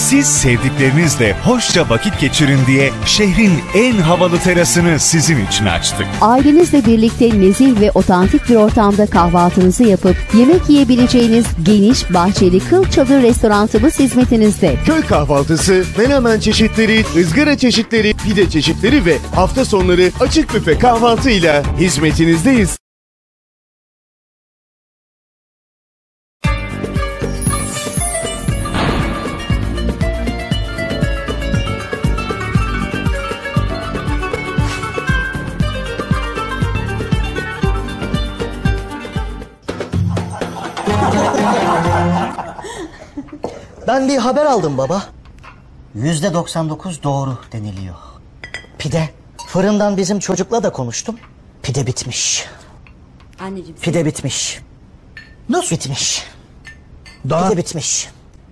Siz sevdiklerinizle hoşça vakit geçirin diye şehrin en havalı terasını sizin için açtık. Ailenizle birlikte nezih ve otantik bir ortamda kahvaltınızı yapıp yemek yiyebileceğiniz geniş, bahçeli Kıl Çadır restoranımız hizmetinizde. Köy kahvaltısı, menemen çeşitleri, ızgara çeşitleri, pide çeşitleri ve hafta sonları açık büfe kahvaltıyla hizmetinizdeyiz. Ben bir haber aldım baba. %99 doğru deniliyor. Pide. Fırından bizim çocukla da konuştum. Pide bitmiş. Anneciğim. Pide bitmiş. Nasıl? Bitmiş. Pide bitmiş.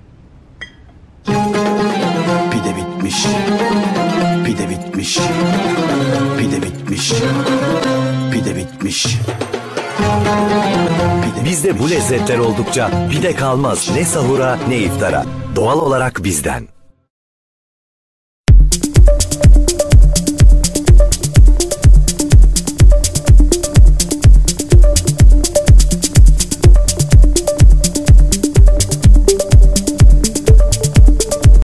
Pide bitmiş. Pide bitmiş. Pide bitmiş. Pide bitmiş. Bizde bu lezzetler oldukça pide kalmaz ne sahura ne iftara. Doğal olarak bizden.